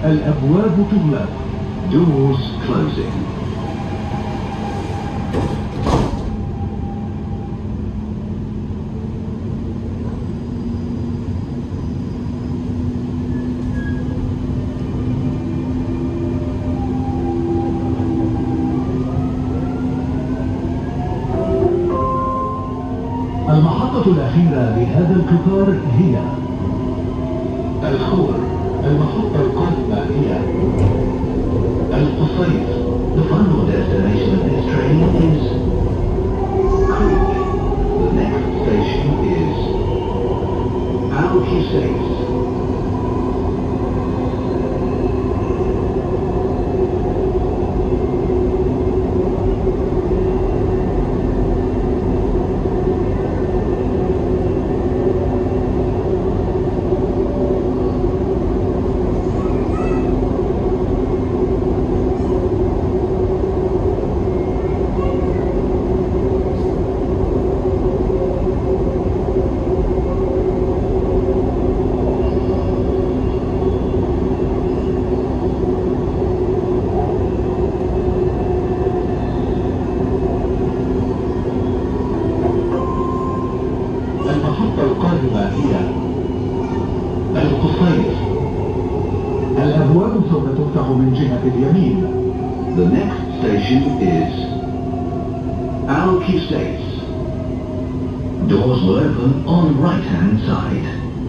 الأبواب تغلق. Doors closing. المحطة الأخيرة لهذا القطار هي الخور. المحطة القادمة هي القصير. The final destination of this train is Creek. The next station is Algeciras. المحطة القادمة هي القصير. الأبواب سوف تفتح من جهة اليمين. The next station is Algeciras. Doors will open on right-hand side.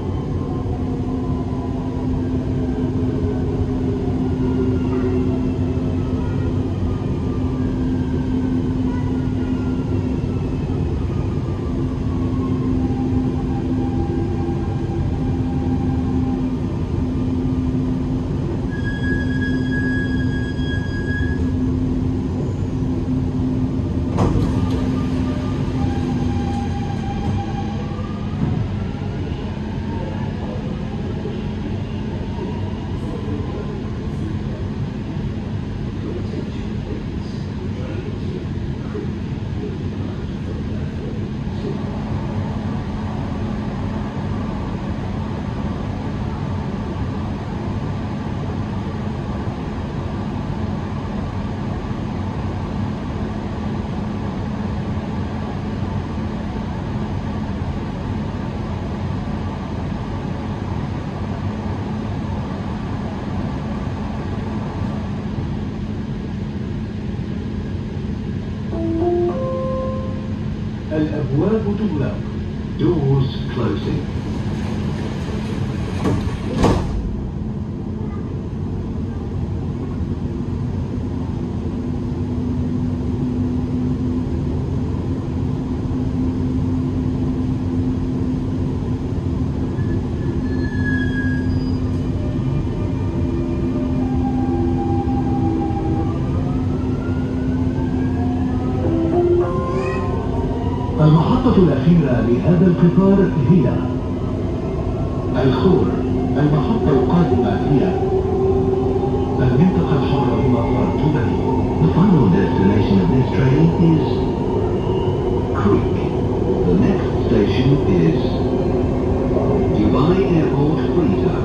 الأبواب تغلق. Doors closing. المحطة الأخيرة لهذا القطار هي الخور. المحطة القادمة هي المنطقة الحرة بمطار دبي. The final destination of this train is Creek. The next station is Dubai Airport Freetown.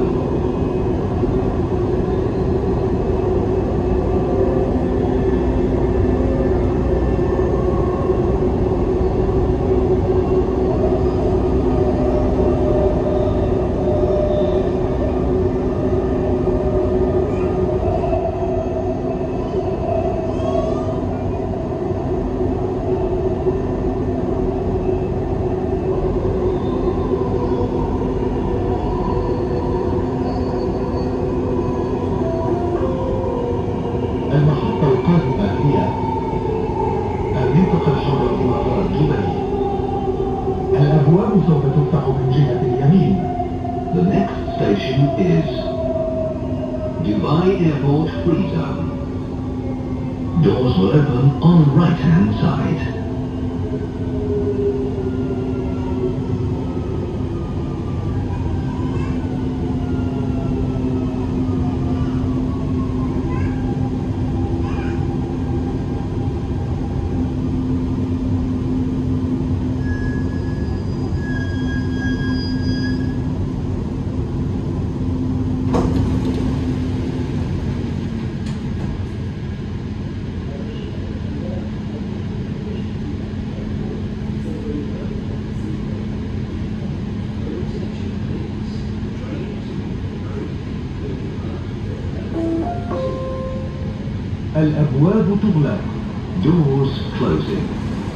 المحطة القادمة هي المنطقة الحرة بمطار دبي. الأبواب سوف تفتح من جهة اليمين. The next station is Dubai Airport Freetown. Doors will open on right-hand side. الأبواب تغلق. Doors closing.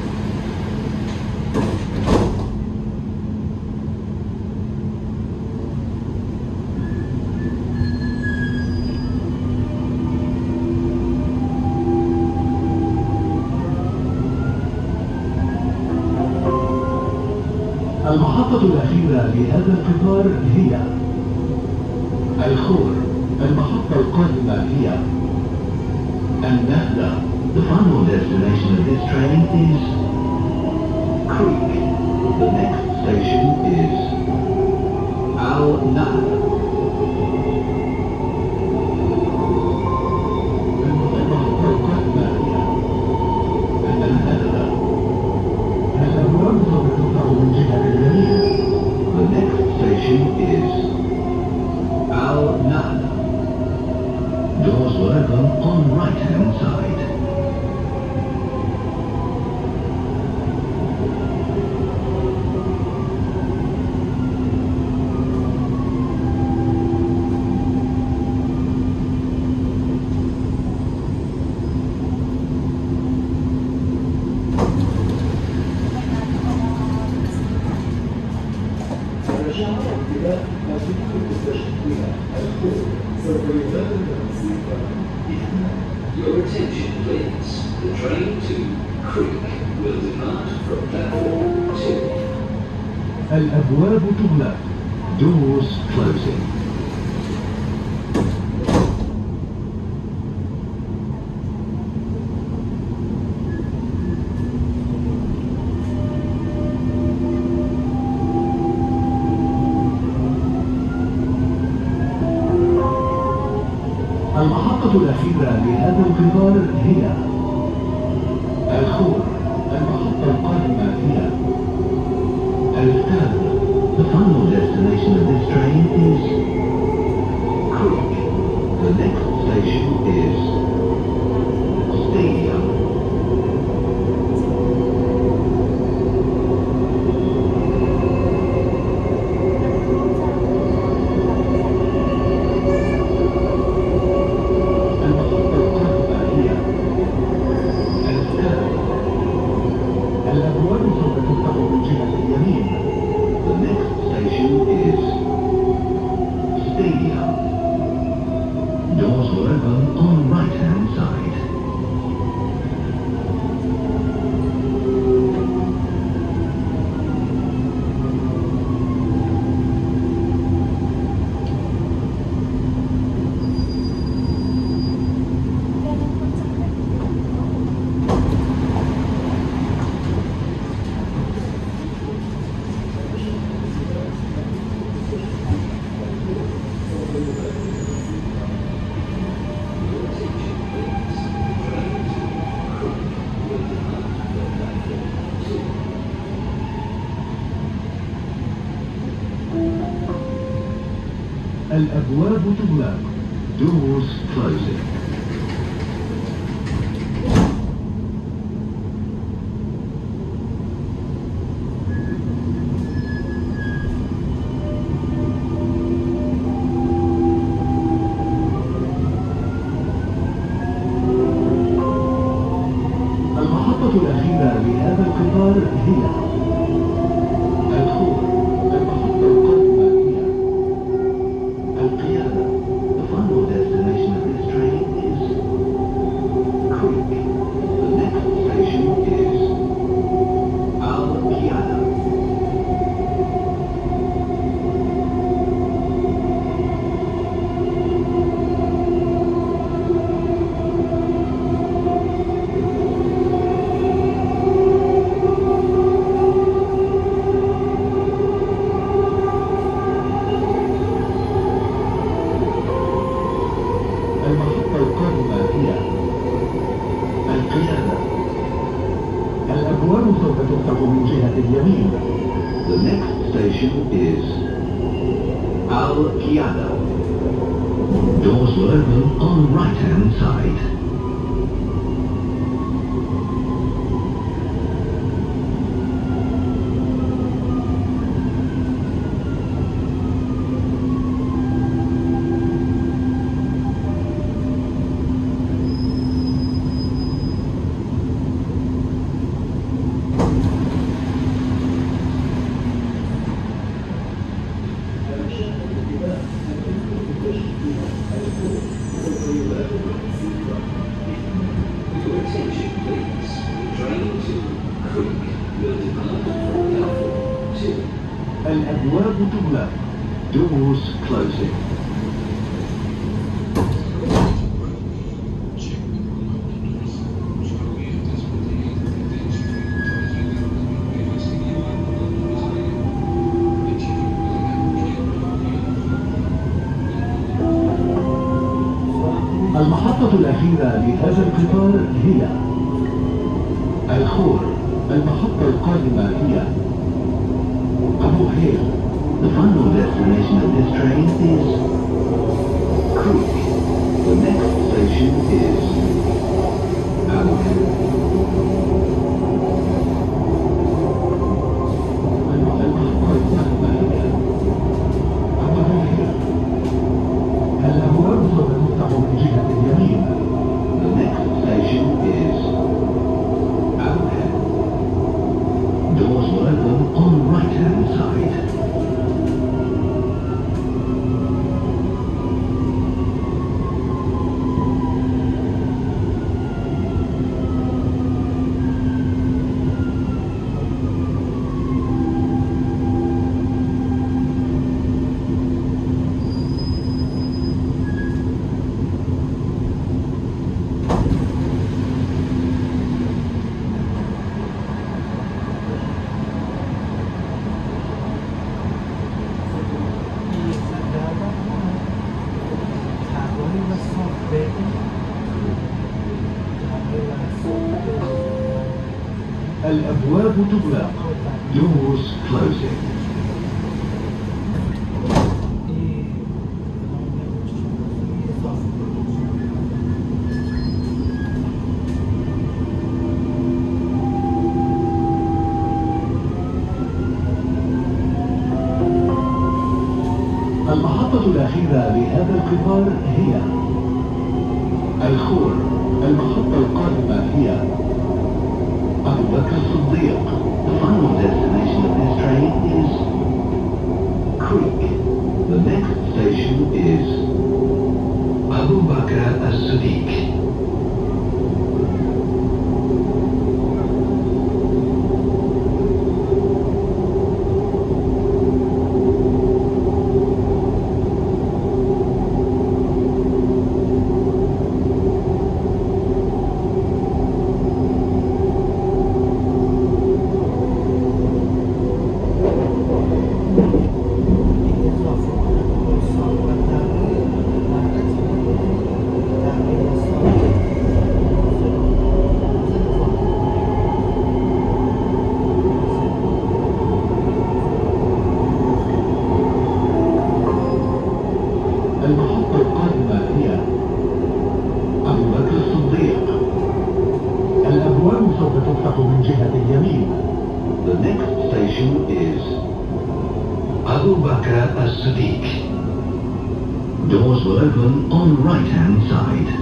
المحطة الأخيرة لهذا القطار هي الخور. المحطة القادمة هي النهضة. The final destination of this train is Creek. The next station is Al Nahda. المحطة القادمة هي النهضة. الأبواب سوف تفتح من جهة اليمين. The next station is Al Nahda. Doors will open on right-hand side. Your attention please. The train to Creek will depart from platform 2. الأبواب تغلق. Doors closing. المحطة الأخيرة لهذا القطار هي الخور. المحطة القادمة هي التاب. The final destination of this train is Creek. The next station is Stadium. الأبواب سوف تفتح من جهة اليمين. The next station is Stadium. Doors will open on right-hand side. الأبواب تغلق. Doors closing. المحطة الأخيرة لهذا القطار هي الخور. المحطة القادمة هي القيادة. The final destination of this train is Creek. The next station is Al Qiyada. المحطة القادمة هي القيادة. الأبواب سوف تفتح من جهة اليمين. The next station is Al Qiyada. Doors will open on right-hand side. Your attention, please. The train to Creek will depart from platform 2. الأبواب تغلق. Doors closing. المحطة الأخيرة لهذا القطار هي الخور. المحطة القادمة هي أبو هيل. The final destination of this train is Creek. The next station is Abu Hil. المحطة القادمة هي أبو هيل. الأبواب سوف تفتح من جهة اليمين. The next station is Abu Hil. Doors will open on the right-hand side. الأبواب تغلق. Doors closing. المحطة الأخيرة لهذا القطار هي الخور. المحطة القادمة هي أبو بكر الصديق. The final destination of this train is Creek. The next station is Abu Bakr as-Siddiq. المحطة القادمة هي أبو بكر الصديق. الأبواب سوف تفتح من جهة اليمين. The next station is Abu Bakr as-Siddiq. Doors will open on the right-hand side.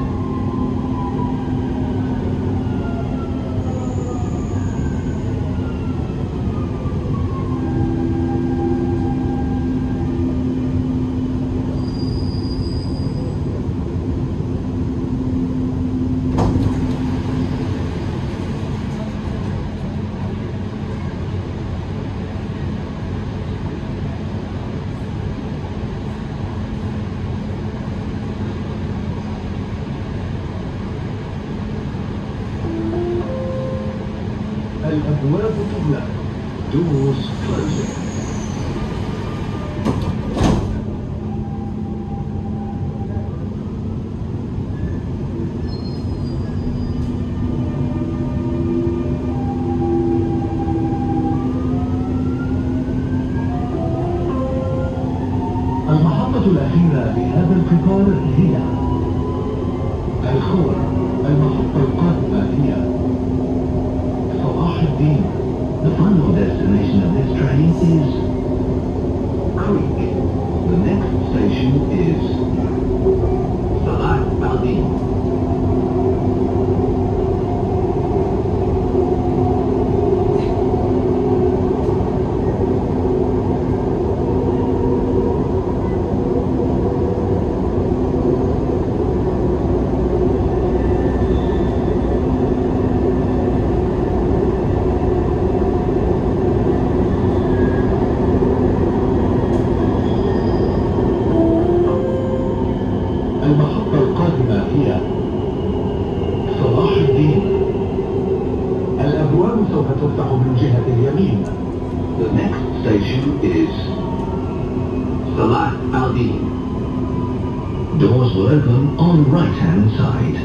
الأبواب تغلق. Doors closing. المحطة الأخيرة لهذا القطار هي الخور. المحطة القادمة هي صلاح الدين. The final destination of this train is Creek. The next station is Salah al-Din. 13. Doors will open on right-hand side.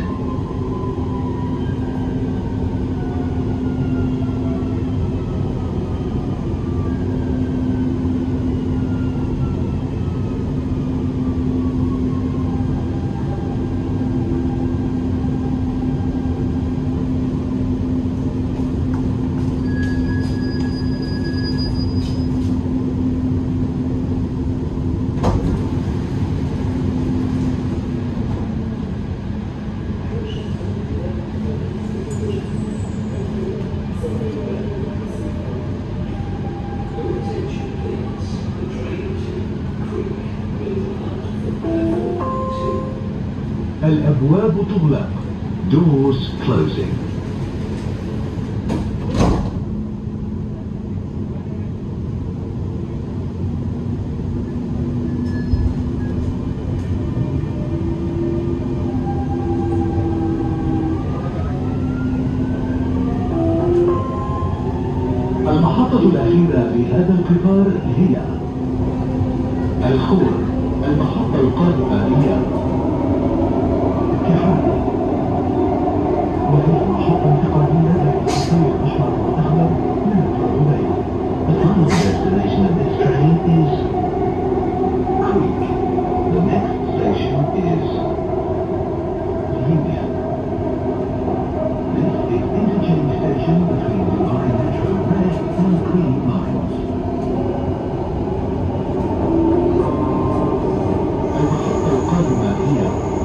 الأبواب تغلق. Doors closing. المحطة الأخيرة لهذا القطار هي الخور. المحطة القادمة هي وهي محطة انتقالية للخطوط الأحمر والأخضر من الطرفين. The final destination of this train is Creek. The next station is Union. This is interchange station between Dubai Metro Red and Green lines. المحطة القادمة هي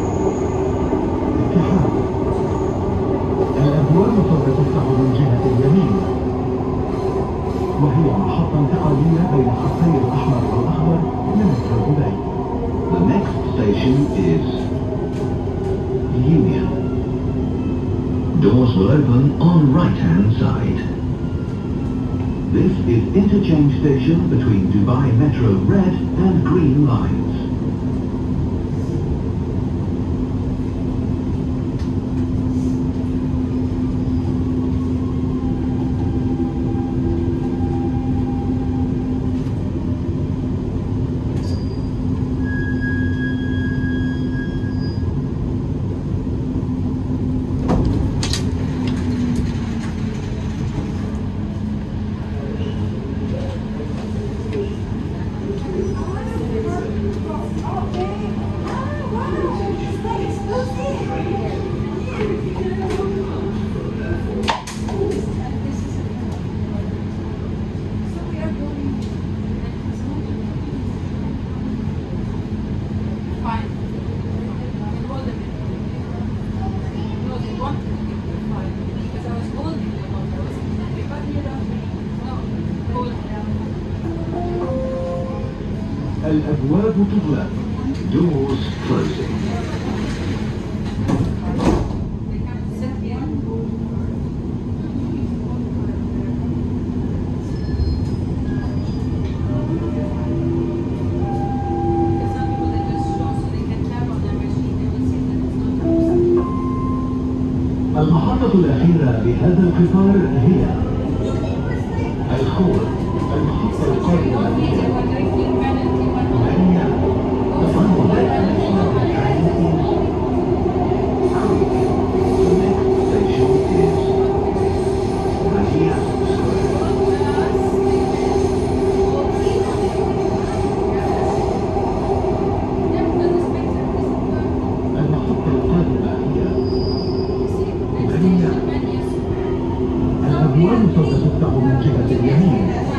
الأبواب سوف تفتح من جهة اليمين، وهي محطة انتقالية بين خطي الأحمر والأخضر من الجانبين. The next station is Union. Doors will open on right-hand side. This is interchange station between Dubai Metro Red and Green lines. الأبواب تغلق. Doors closing. المحطة الأخيرة لهذا القطار هي الخور. المحطة القادمة هي The final destination of the train is Creek. The next station is Riyadh Square. المحطة القادمة هي رياض. الأبواب سوف تفتح من جهة اليمين.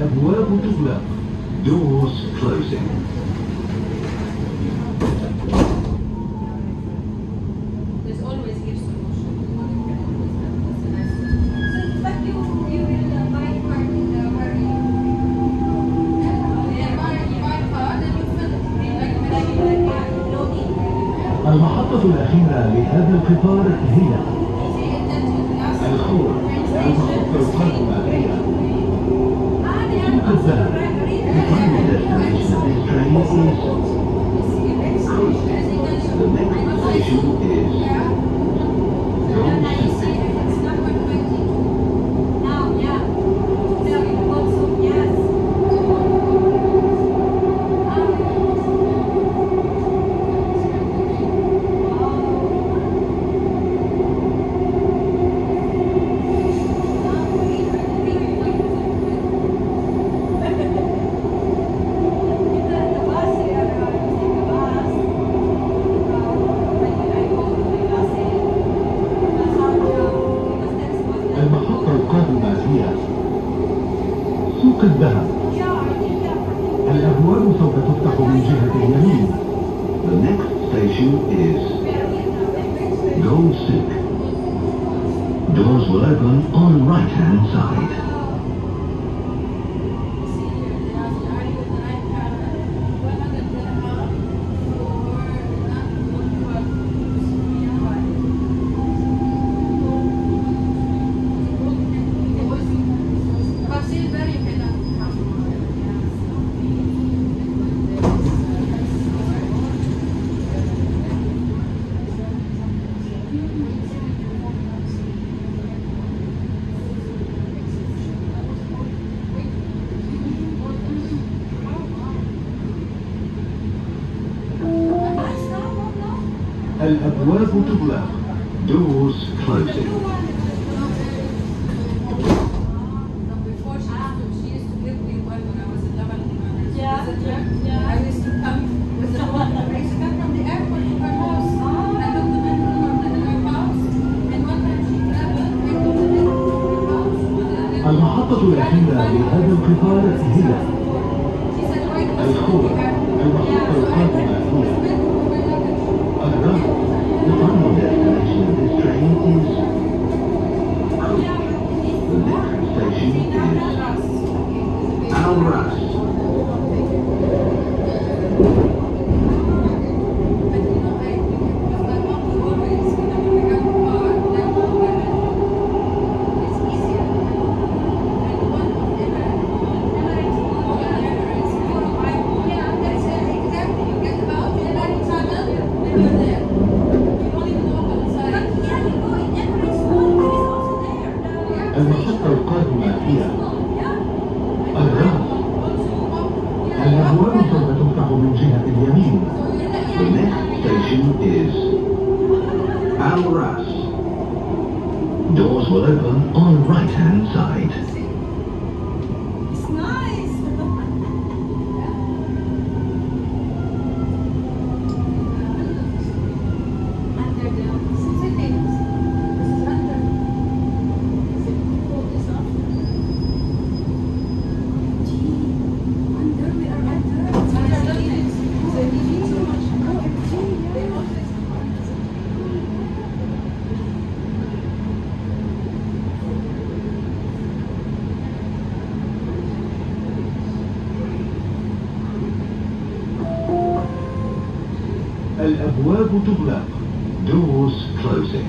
الأبواب تغلق. Doors closing. There's always give solution. But you will buy part in the very. Yeah, buy part and you fill it. Loading. المحطة الأخيرة لهذا القطار هي الخور. المحطة القادمة هي سوق الذهب. The final destination of this train is Creek. The next station is Gold City. المحطة القادمة هي سوق الذهب. الأبواب سوف تفتح من جهة اليمين. The next station is Gold City. Doors will open on right hand side. الأبواب تغلق. Doors closing. Before she used to live with when I was in Lebanon. I used to come with the one. I used to come from the airport to her house. I took the mental to her house. And one time she traveled, I took the mental to her house. المحطة الأخيرة لهذا القطار هي She said, why do الخور. المحطة القادمة هي الرمل. The final destination of this train is Creek. The next station is Al Ras. المحطة القادمة هي الرمل. الأبواب سوف تفتح من جهة اليمين. The next station is Al Ras. Doors will open on right hand side. It's nice. Under the settings. This is under. Pull this off. Gee, under we are under. They need too much. They want this. الأبواب تغلق. Doors closing.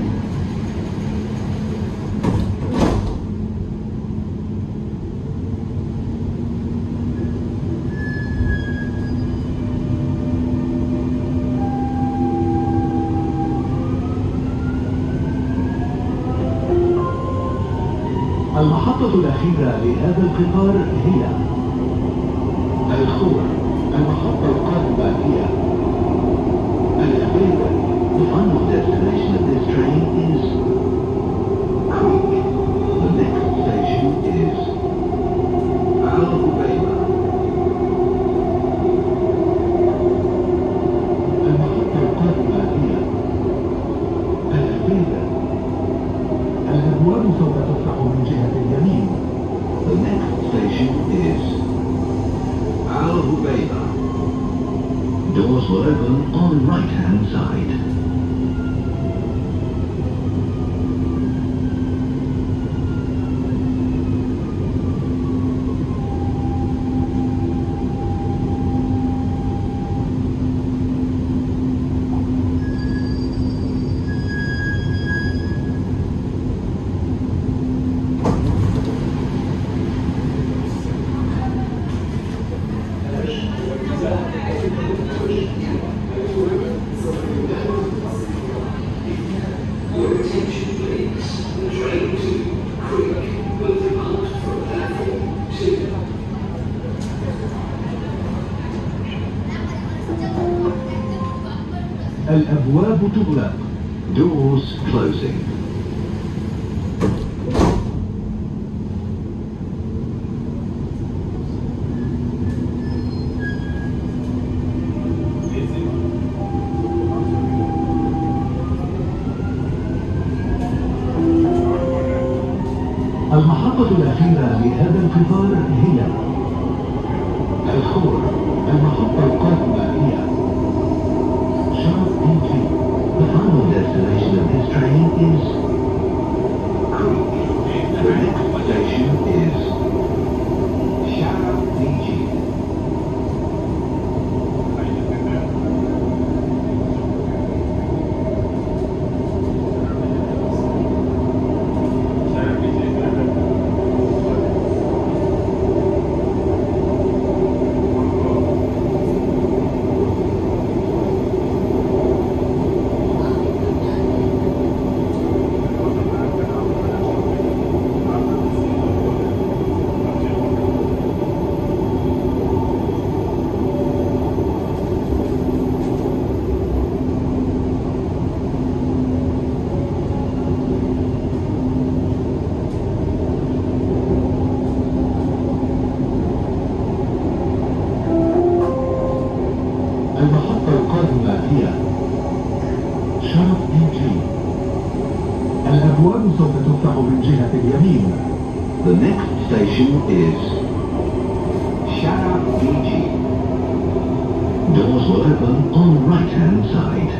المحطة الأخيرة لهذا القطار هي الخور. المحطة القادمة هي الأبيض. The final destination of this train is Creek. The next station is Al Ubaima. المحطة القادمة هي الأبيض. الأبواب سوف تفتح من جهة اليمين. The next station is side. Your attention, please. The train to Creek will depart from platform 2. الأبواب تغلق. Doors closing. المحطة الأخيرة لهذا القطار هي الخور. المحطة القادمة هي Sharp NG. The final destination of this train is Creek. The next station is Sharp NG. المحطة القادمة هي شارب NG. الأبواب سوف تفتح من جهة اليمين. The next station is Sharp NG. Doors will open on the right-hand side.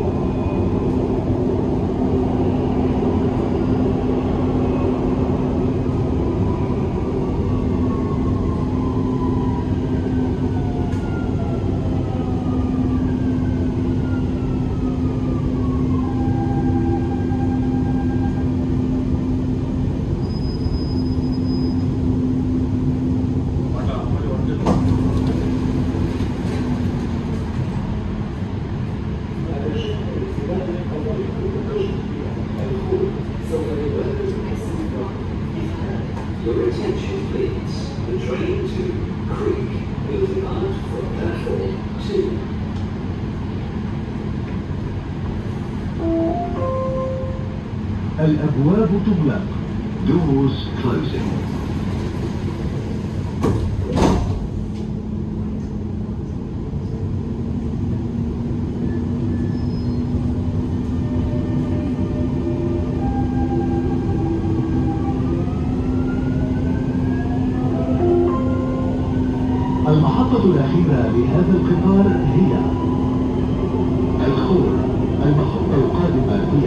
Your attention, please. The train to Creek will depart from platform 2. الأبواب تغلق. Doors closing. المحطة الأخيرة لهذا القطار هي الخور. المحطة القادمة هي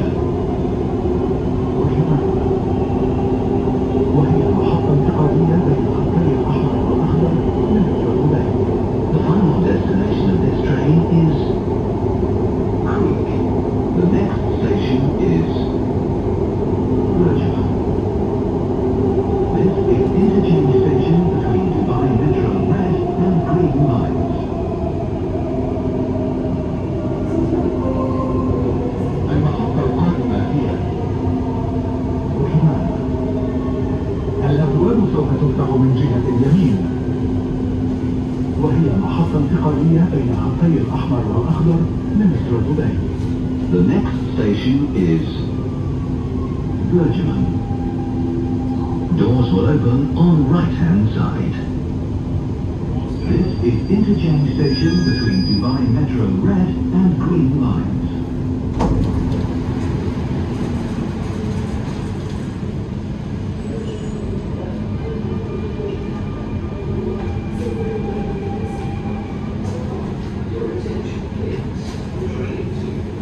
وهي محطة انتقالية بين خطي الأحمر والأخضر من الجنوبين. The final destination of this train is Creek. The next station is Bergman. This is interchange station between Dubai Metro Red and Green lines. المحطة القادمة هي برهان. الأبواب سوف تفتح من جهة اليمين، وهي محطة انتقالية بين خطي الأحمر والأخضر لمترو دبي. The next station is Bergman. Doors will open on right-hand side. This is interchange station between Dubai Metro Red and Green lines. Your attention, please. The train to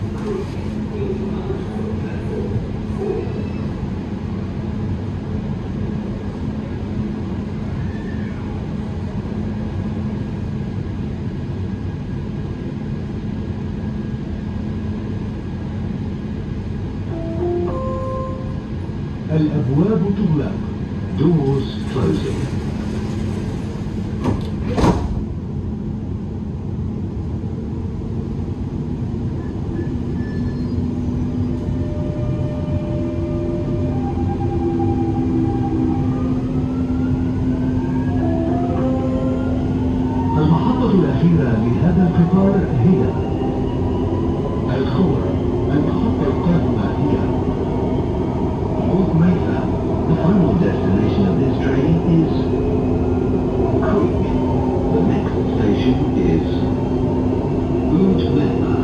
الأبواب تغلق. Doors closing. المحطة الأخيرة لهذا القطار هي الخور. المحطة القادمة هي Old Mesa. The final destination of this train is Creek. The next station is Old Mesa.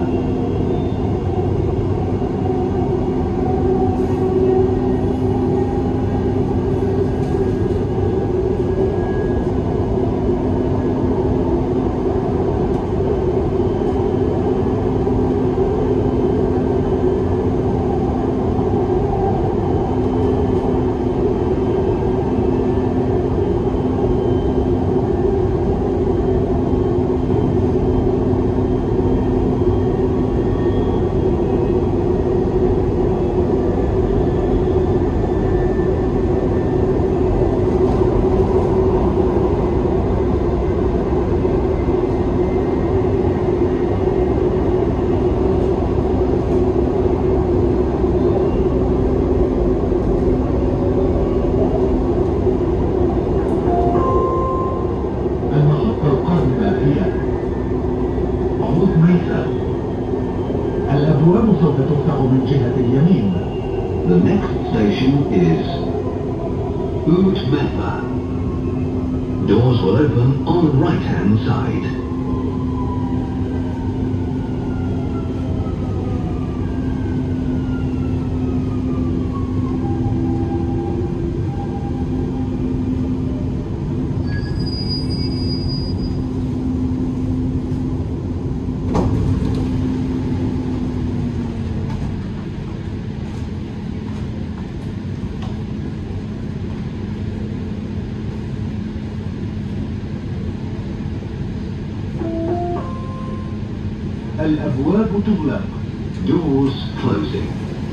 الأبواب سوف تفتح من جهة اليمين. The next station is Oud Mesa. Doors will open on the right-hand side. الأبواب تغلق. Doors closing.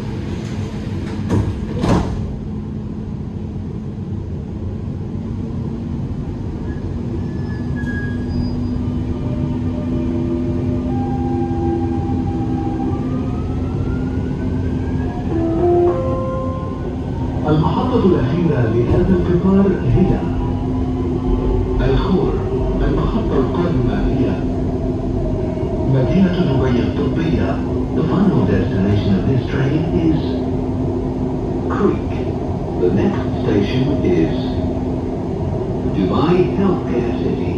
المحطة الأخيرة لهذا القطار هي الخور. المحطة القادمة هي مدينة دبي الطبية. The final destination of this train is Creek. The next station is Dubai Healthcare City.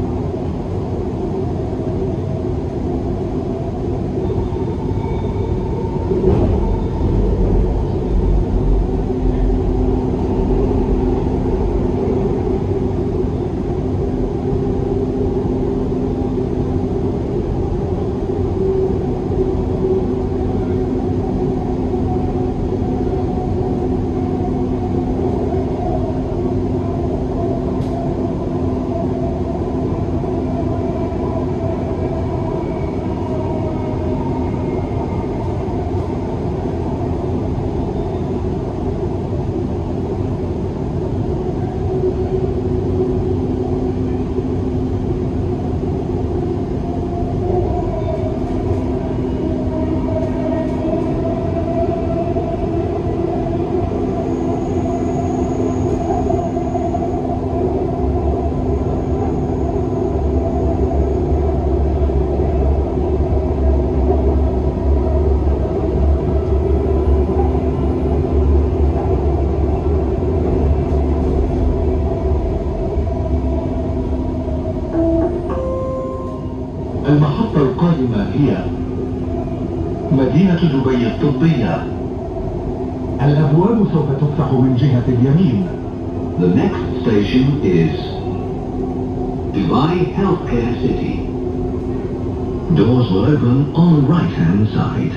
المحطة القادمة هي مدينة دبي الطبية. الأبواب سوف تفتح من جهة اليمين. The next station is Dubai Healthcare City. Doors will open on the right-hand side.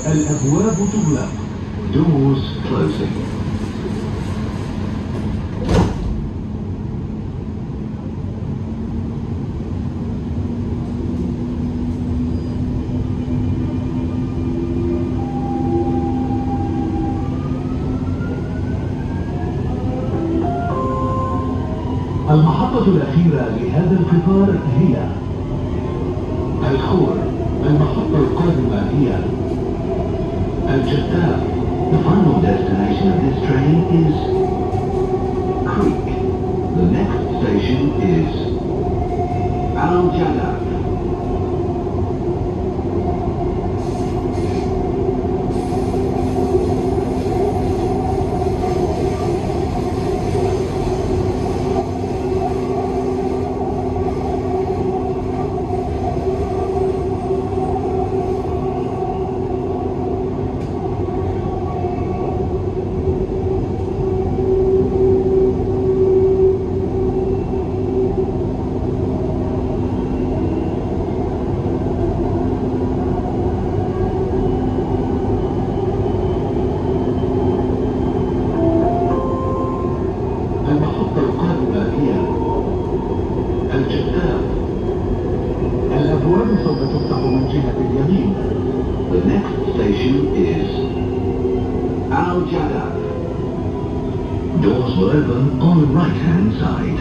الأبواب تغلق. Doors closing. المحطة الأخيرة لهذا القطار هي الخور. المحطة القادمة هي الجداف. The final destination of this train is Creek. The next station is Al Jalaf. المحطة القادمة هي الجداف. الأبواب سوف تفتح من جهة اليمين. The next station is Al Jalaf. Doors will open on the right-hand side.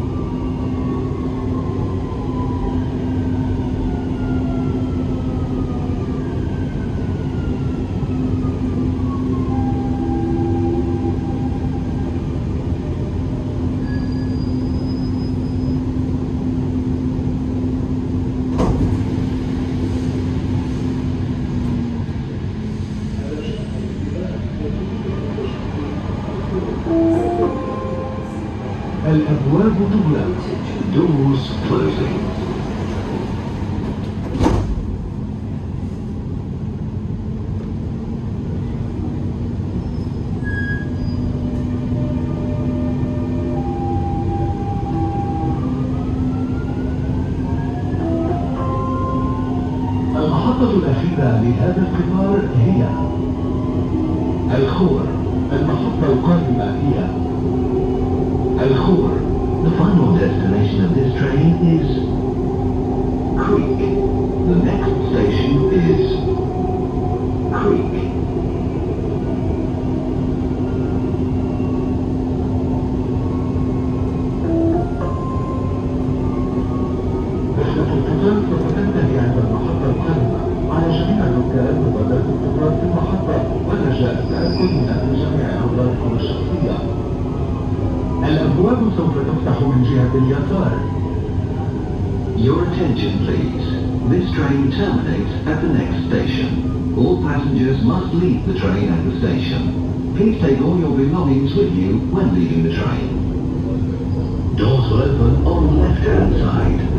الأبواب تغلق. Doors closing. المحطة الأخيرة لهذا القطار هي الخور. المحطة القادمة هي الخور. The final destination of this train is Creek. The next station is Creek. رحلة القطار سوف تنتهي عند المحطة القادمة. على جميع الركاب مبادرة القطار في المحطة والرجاء التأكد من أن جميع أوراقهم الشخصية. الأبواب سوف تفتح من جهة اليسار. Your attention please. This train terminates at the next station. All passengers must leave the train at the station. Please take all your belongings with you when leaving the train. Doors will open on the left-hand side.